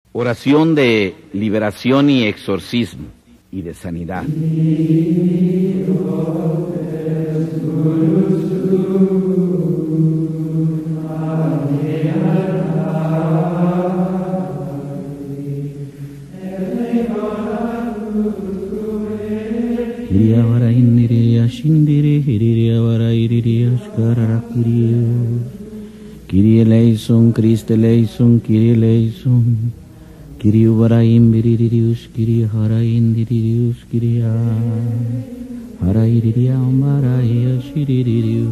Oración de liberación y exorcismo y de sanidad. Kyrie eleison, Christe eleison, Kyrie eleison. Kyrie varaim viririus, Kyrie harain diririus, Kyrie harairiam haraia shiririus.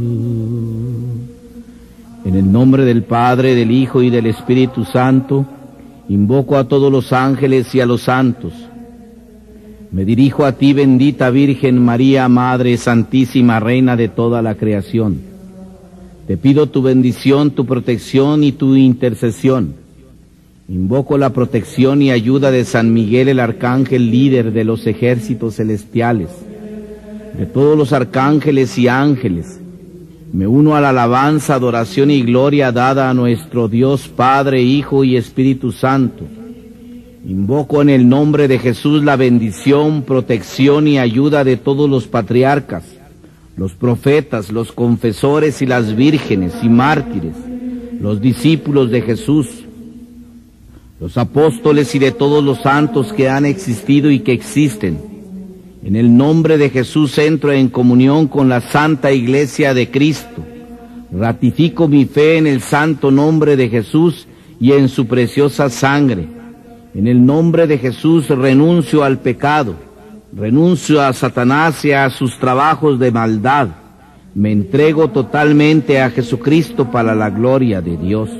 En el nombre del Padre, del Hijo y del Espíritu Santo, invoco a todos los ángeles y a los santos. Me dirijo a ti, bendita Virgen María, Madre Santísima, Reina de toda la creación. Te pido tu bendición, tu protección y tu intercesión. Invoco la protección y ayuda de San Miguel, el arcángel líder de los ejércitos celestiales, de todos los arcángeles y ángeles. Me uno a la alabanza, adoración y gloria dada a nuestro Dios Padre, Hijo y Espíritu Santo. Invoco en el nombre de Jesús la bendición, protección y ayuda de todos los patriarcas, los profetas, los confesores y las vírgenes y mártires, los discípulos de Jesús, los apóstoles y de todos los santos que han existido y que existen. En el nombre de Jesús entro en comunión con la Santa Iglesia de Cristo. Ratifico mi fe en el santo nombre de Jesús y en su preciosa sangre. En el nombre de Jesús renuncio al pecado, renuncio a Satanás y a sus trabajos de maldad. Me entrego totalmente a Jesucristo para la gloria de Dios.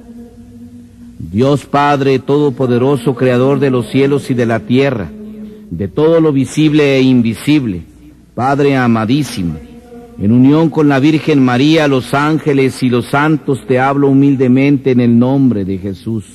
Dios Padre Todopoderoso, Creador de los cielos y de la tierra, de todo lo visible e invisible, Padre amadísimo, en unión con la Virgen María, los ángeles y los santos, te hablo humildemente en el nombre de Jesús.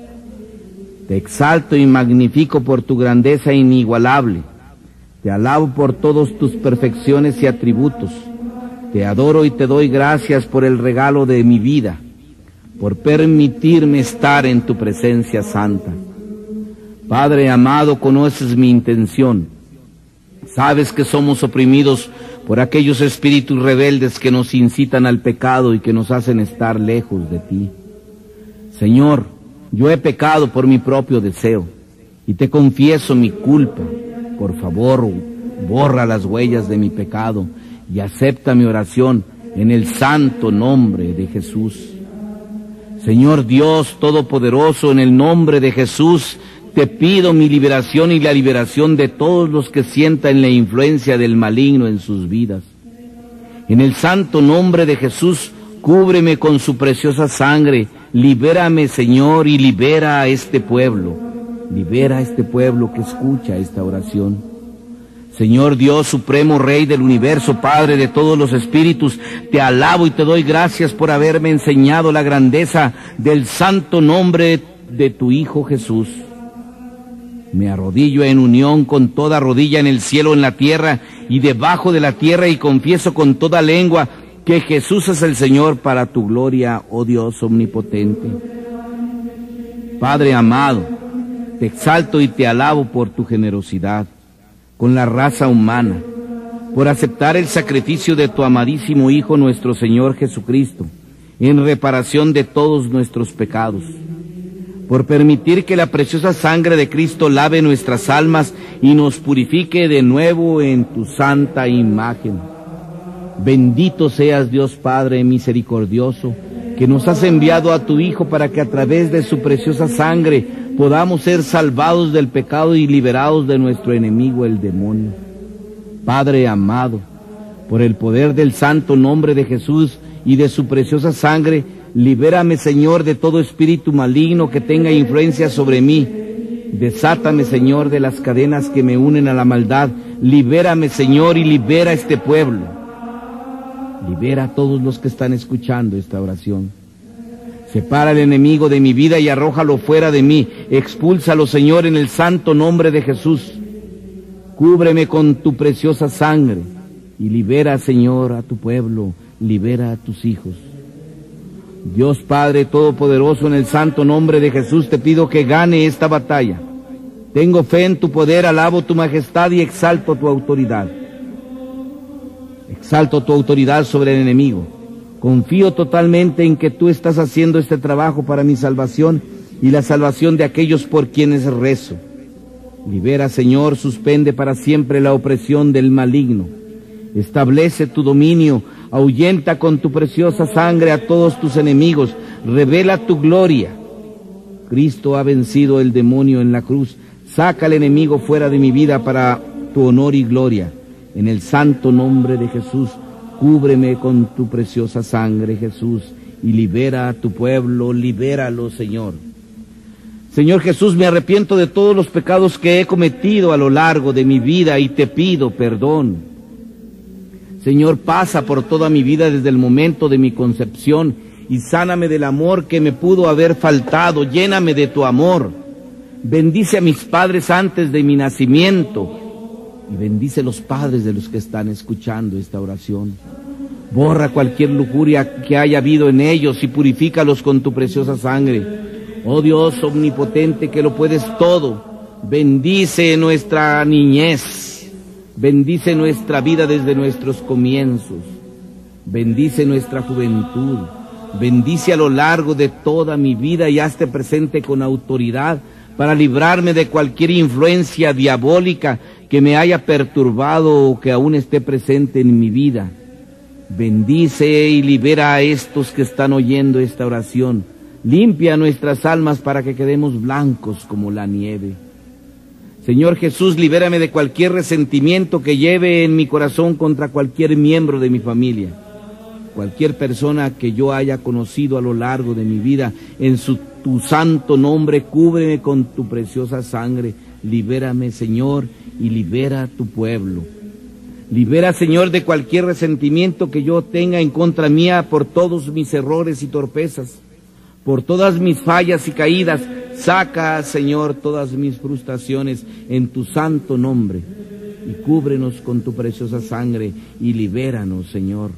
Te exalto y magnifico por tu grandeza inigualable, te alabo por todas tus perfecciones y atributos, te adoro y te doy gracias por el regalo de mi vida, por permitirme estar en tu presencia santa. Padre amado, conoces mi intención. Sabes que somos oprimidos por aquellos espíritus rebeldes que nos incitan al pecado y que nos hacen estar lejos de ti. Señor, yo he pecado por mi propio deseo y te confieso mi culpa. Por favor, borra las huellas de mi pecado y acepta mi oración en el santo nombre de Jesús. Señor Dios Todopoderoso, en el nombre de Jesús, te pido mi liberación y la liberación de todos los que sientan la influencia del maligno en sus vidas. En el santo nombre de Jesús, cúbreme con su preciosa sangre, libérame, Señor, y libera a este pueblo. Libera a este pueblo que escucha esta oración. Señor Dios Supremo, Rey del universo, Padre de todos los espíritus, te alabo y te doy gracias por haberme enseñado la grandeza del santo nombre de tu Hijo Jesús. Me arrodillo en unión con toda rodilla en el cielo, en la tierra y debajo de la tierra, y confieso con toda lengua que Jesús es el Señor, para tu gloria, oh Dios omnipotente. Padre amado, te exalto y te alabo por tu generosidad con la raza humana, por aceptar el sacrificio de tu amadísimo Hijo, nuestro Señor Jesucristo, en reparación de todos nuestros pecados, por permitir que la preciosa sangre de Cristo lave nuestras almas y nos purifique de nuevo en tu santa imagen. Bendito seas, Dios Padre misericordioso, que nos has enviado a tu Hijo para que a través de su preciosa sangre podamos ser salvados del pecado y liberados de nuestro enemigo, el demonio. Padre amado, por el poder del santo nombre de Jesús y de su preciosa sangre, libérame, Señor, de todo espíritu maligno que tenga influencia sobre mí. Desátame, Señor, de las cadenas que me unen a la maldad. Libérame, Señor, y libera a este pueblo. Libera a todos los que están escuchando esta oración. Separa al enemigo de mi vida y arrójalo fuera de mí. Expúlsalo, Señor, en el santo nombre de Jesús. Cúbreme con tu preciosa sangre y libera, Señor, a tu pueblo. Libera a tus hijos. Dios Padre Todopoderoso, en el santo nombre de Jesús te pido que gane esta batalla. Tengo fe en tu poder, alabo tu majestad y exalto tu autoridad. Exalto tu autoridad sobre el enemigo. Confío totalmente en que tú estás haciendo este trabajo para mi salvación y la salvación de aquellos por quienes rezo. Libera, Señor, suspende para siempre la opresión del maligno. Establece tu dominio, ahuyenta con tu preciosa sangre a todos tus enemigos, revela tu gloria. Cristo ha vencido el demonio en la cruz. Saca al enemigo fuera de mi vida para tu honor y gloria. En el santo nombre de Jesús, cúbreme con tu preciosa sangre, Jesús, y libera a tu pueblo, libéralo, Señor. Señor Jesús, me arrepiento de todos los pecados que he cometido a lo largo de mi vida y te pido perdón. Señor, pasa por toda mi vida desde el momento de mi concepción y sáname del amor que me pudo haber faltado, lléname de tu amor. Bendice a mis padres antes de mi nacimiento y bendice a los padres de los que están escuchando esta oración. Borra cualquier lujuria que haya habido en ellos y purifícalos con tu preciosa sangre. Oh Dios omnipotente, que lo puedes todo, bendice nuestra niñez, bendice nuestra vida desde nuestros comienzos, bendice nuestra juventud, bendice a lo largo de toda mi vida y hazte presente con autoridad para librarme de cualquier influencia diabólica que me haya perturbado o que aún esté presente en mi vida. Bendice y libera a estos que están oyendo esta oración. Limpia nuestras almas para que quedemos blancos como la nieve. Señor Jesús, libérame de cualquier resentimiento que lleve en mi corazón contra cualquier miembro de mi familia. Cualquier persona que yo haya conocido a lo largo de mi vida, en tu santo nombre, cúbreme con tu preciosa sangre. Libérame, Señor, y libera a tu pueblo. Libera, Señor, de cualquier resentimiento que yo tenga en contra mía por todos mis errores y torpezas, por todas mis fallas y caídas. Saca, Señor, todas mis frustraciones en tu santo nombre y cúbrenos con tu preciosa sangre y libéranos, Señor.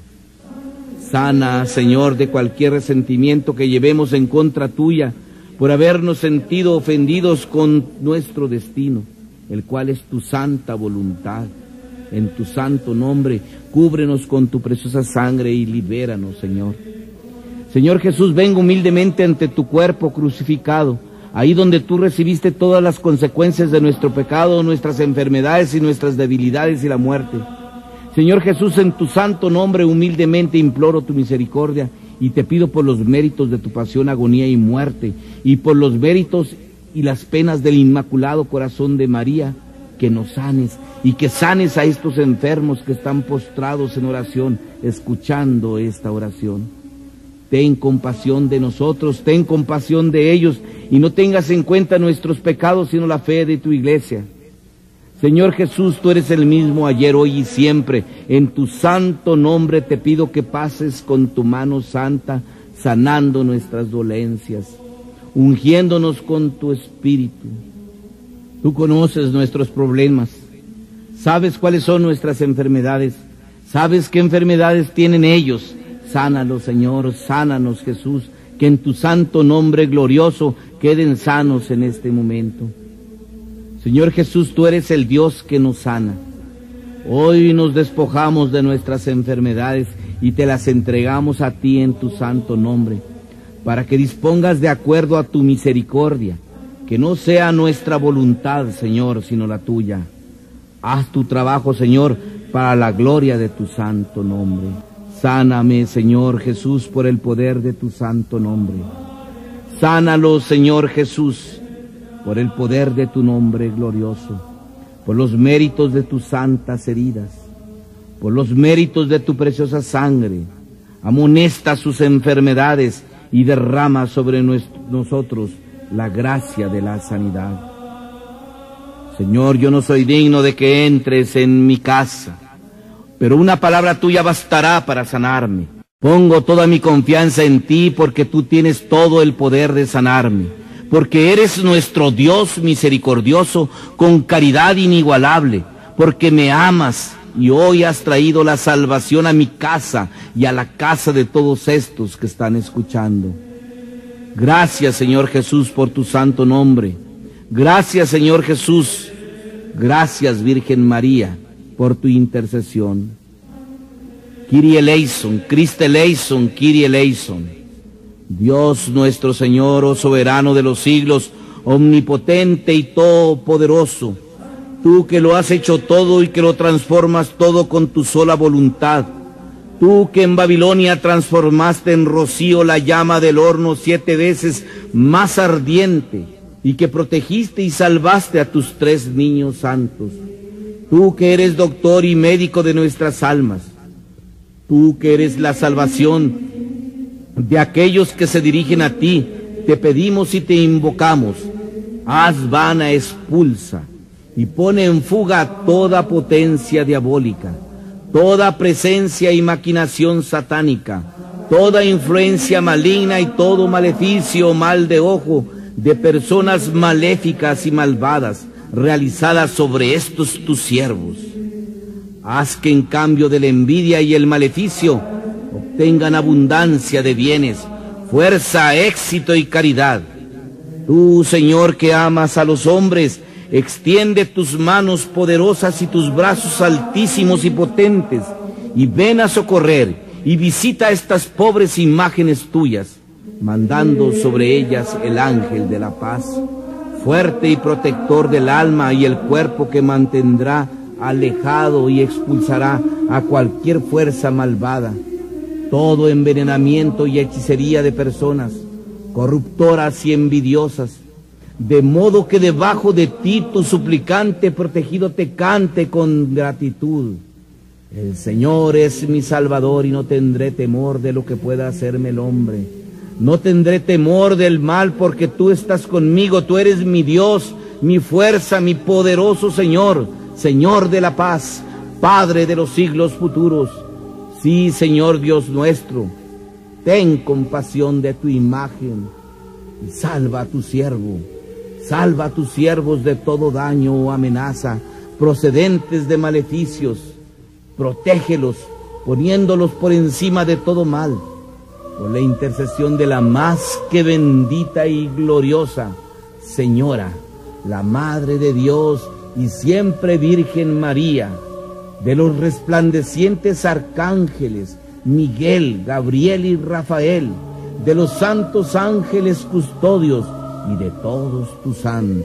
Sana, Señor, de cualquier resentimiento que llevemos en contra tuya por habernos sentido ofendidos con nuestro destino, el cual es tu santa voluntad. En tu santo nombre, cúbrenos con tu preciosa sangre y libéranos, Señor. Señor Jesús, vengo humildemente ante tu cuerpo crucificado, ahí donde tú recibiste todas las consecuencias de nuestro pecado, nuestras enfermedades y nuestras debilidades y la muerte. Señor Jesús, en tu santo nombre humildemente imploro tu misericordia y te pido por los méritos de tu pasión, agonía y muerte, y por los méritos y las penas del Inmaculado Corazón de María, que nos sanes y que sanes a estos enfermos que están postrados en oración, escuchando esta oración. Ten compasión de nosotros, ten compasión de ellos, y no tengas en cuenta nuestros pecados, sino la fe de tu iglesia. Señor Jesús, tú eres el mismo ayer, hoy y siempre. En tu santo nombre te pido que pases con tu mano santa, sanando nuestras dolencias, ungiéndonos con tu espíritu. Tú conoces nuestros problemas, sabes cuáles son nuestras enfermedades, sabes qué enfermedades tienen ellos. Sánalos, Señor, sánanos, Jesús, que en tu santo nombre glorioso queden sanos en este momento. Señor Jesús, tú eres el Dios que nos sana. Hoy nos despojamos de nuestras enfermedades y te las entregamos a ti en tu santo nombre, para que dispongas de acuerdo a tu misericordia, que no sea nuestra voluntad, Señor, sino la tuya. Haz tu trabajo, Señor, para la gloria de tu santo nombre. Sáname, Señor Jesús, por el poder de tu santo nombre. Sánalo, Señor Jesús, por el poder de tu nombre glorioso, por los méritos de tus santas heridas, por los méritos de tu preciosa sangre. Amonesta sus enfermedades y derrama sobre nosotros la gracia de la sanidad. Señor, yo no soy digno de que entres en mi casa, pero una palabra tuya bastará para sanarme. Pongo toda mi confianza en ti, porque tú tienes todo el poder de sanarme, porque eres nuestro Dios misericordioso, con caridad inigualable, porque me amas y hoy has traído la salvación a mi casa y a la casa de todos estos que están escuchando. Gracias, Señor Jesús, por tu santo nombre. Gracias, Señor Jesús. Gracias, Virgen María, por tu intercesión. Kyrie eleison, Christe eleison, Kyrie eleison. Dios nuestro Señor, oh soberano de los siglos, omnipotente y todopoderoso, tú que lo has hecho todo y que lo transformas todo con tu sola voluntad, tú que en Babilonia transformaste en rocío la llama del horno 7 veces más ardiente, y que protegiste y salvaste a tus 3 niños santos, tú que eres doctor y médico de nuestras almas, tú que eres la salvación de aquellos que se dirigen a ti, te pedimos y te invocamos. Haz vana, expulsa y pone en fuga toda potencia diabólica, toda presencia y maquinación satánica, toda influencia maligna y todo maleficio o mal de ojo de personas maléficas y malvadas realizadas sobre estos tus siervos. Haz que en cambio de la envidia y el maleficio obtengan abundancia de bienes, fuerza, éxito y caridad. Tú, Señor, que amas a los hombres, extiende tus manos poderosas y tus brazos altísimos y potentes, y ven a socorrer y visita estas pobres imágenes tuyas, mandando sobre ellas el ángel de la paz, fuerte y protector del alma y el cuerpo, que mantendrá alejado y expulsará a cualquier fuerza malvada, todo envenenamiento y hechicería de personas corruptoras y envidiosas, de modo que debajo de ti tu suplicante protegido te cante con gratitud. El Señor es mi Salvador y no tendré temor de lo que pueda hacerme el hombre. No tendré temor del mal porque tú estás conmigo, tú eres mi Dios, mi fuerza, mi poderoso Señor, Señor de la paz, Padre de los siglos futuros. Sí, Señor Dios nuestro, ten compasión de tu imagen y salva a tu siervo. Salva a tus siervos de todo daño o amenaza procedentes de maleficios. Protégelos, poniéndolos por encima de todo mal, por la intercesión de la más que bendita y gloriosa Señora, la Madre de Dios y siempre Virgen María, de los resplandecientes arcángeles Miguel, Gabriel y Rafael, de los santos ángeles custodios y de todos tus santos.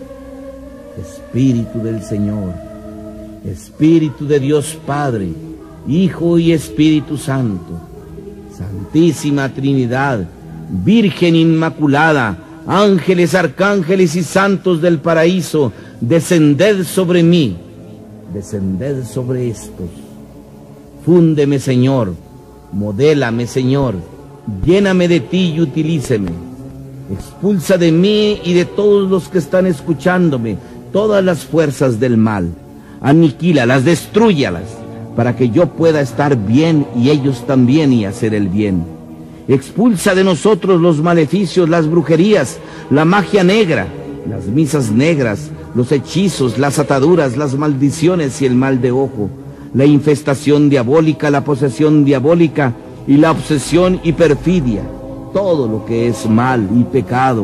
Espíritu del Señor, Espíritu de Dios Padre, Hijo y Espíritu Santo, Santísima Trinidad, Virgen Inmaculada, ángeles, arcángeles y santos del paraíso, descended sobre mí, descended sobre estos. Fúndeme, Señor, modélame, Señor, lléname de ti y utilíceme. Expulsa de mí y de todos los que están escuchándome todas las fuerzas del mal. Aniquílalas, destrúyalas, para que yo pueda estar bien y ellos también y hacer el bien. Expulsa de nosotros los maleficios, las brujerías, la magia negra, las misas negras, los hechizos, las ataduras, las maldiciones y el mal de ojo, la infestación diabólica, la posesión diabólica y la obsesión y perfidia, todo lo que es mal y pecado.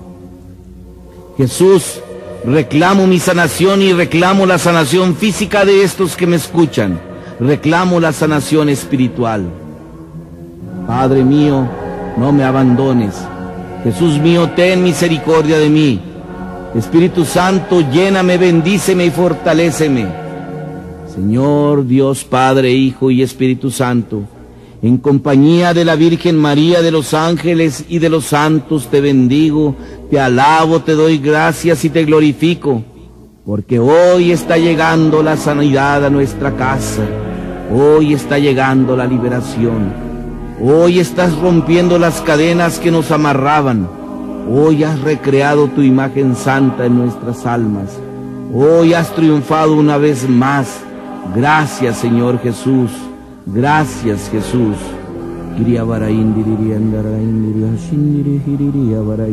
Jesús, reclamo mi sanación y reclamo la sanación física de estos que me escuchan. Reclamo la sanación espiritual. Padre mío, no me abandones. Jesús mío, ten misericordia de mí. Espíritu Santo, lléname, bendíceme y fortaléceme. Señor Dios Padre, Hijo y Espíritu Santo, en compañía de la Virgen María, de los ángeles y de los santos, te bendigo, te alabo, te doy gracias y te glorifico, porque hoy está llegando la sanidad a nuestra casa, hoy está llegando la liberación, hoy estás rompiendo las cadenas que nos amarraban, hoy has recreado tu imagen santa en nuestras almas, hoy has triunfado una vez más. Gracias, Señor Jesús. Gracias, Jesús.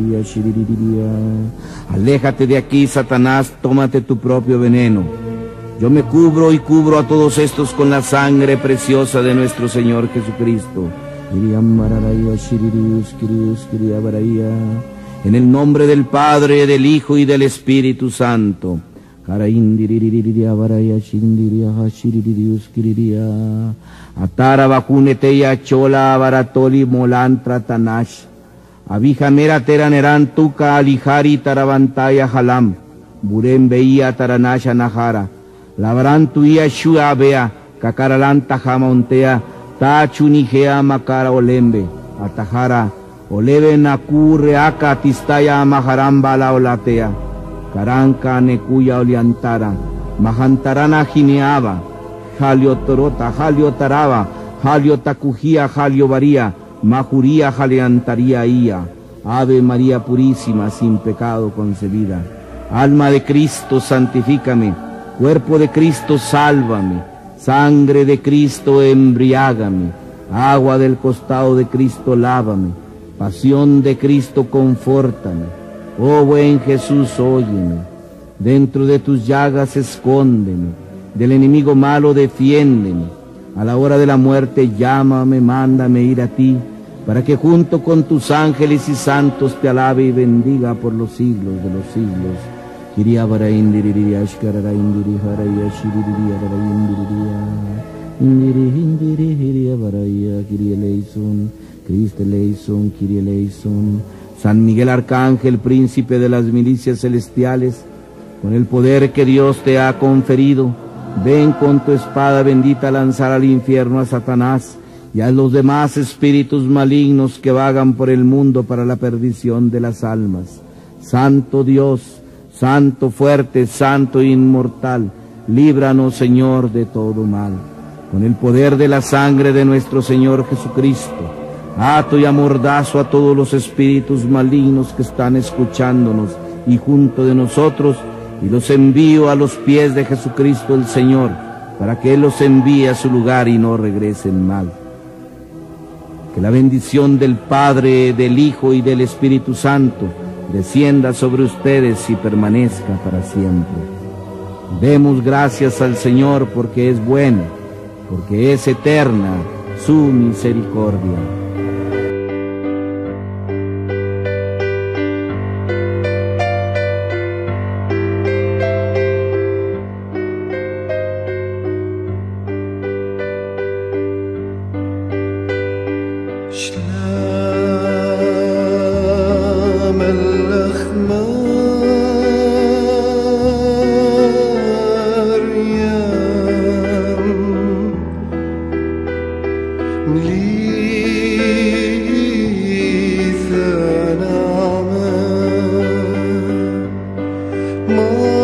Aléjate de aquí, Satanás, tómate tu propio veneno. Yo me cubro y cubro a todos estos con la sangre preciosa de nuestro Señor Jesucristo. En el nombre del Padre, del Hijo y del Espíritu Santo. Atara bakuneteya chola baratoli molantra tanash. Abijamera teraneran tuka alijari tarabantaya halam. Buren veía taranasha nahara. Labran tuya shua bea. Kakaralanta jamontea. Ta chunijea makara olembe. Atajara. Oleve nakure aka tistaya maharamba la olatea. Karanka nekuya oliantara. Mahantarana jineaba. Jalio torota, jalio taraba, jalio tacujía, jalio varía, majuría, jaleantaría ia. Ave María purísima, sin pecado concebida. Alma de Cristo, santifícame. Cuerpo de Cristo, sálvame. Sangre de Cristo, embriágame. Agua del costado de Cristo, lávame. Pasión de Cristo, confórtame. Oh buen Jesús, óyeme. Dentro de tus llagas, escóndeme. Del enemigo malo, defiéndeme. A la hora de la muerte, llámame, mándame ir a ti, para que junto con tus ángeles y santos te alabe y bendiga por los siglos de los siglos. San Miguel Arcángel, príncipe de las milicias celestiales, con el poder que Dios te ha conferido, ven con tu espada bendita a lanzar al infierno a Satanás y a los demás espíritus malignos que vagan por el mundo para la perdición de las almas. Santo Dios, Santo fuerte, Santo inmortal, líbranos, Señor, de todo mal. Con el poder de la sangre de nuestro Señor Jesucristo, ato y amordazo a todos los espíritus malignos que están escuchándonos y junto de nosotros, y los envío a los pies de Jesucristo el Señor, para que Él los envíe a su lugar y no regresen mal. Que la bendición del Padre, del Hijo y del Espíritu Santo descienda sobre ustedes y permanezca para siempre. Demos gracias al Señor porque es bueno, porque es eterna su misericordia. More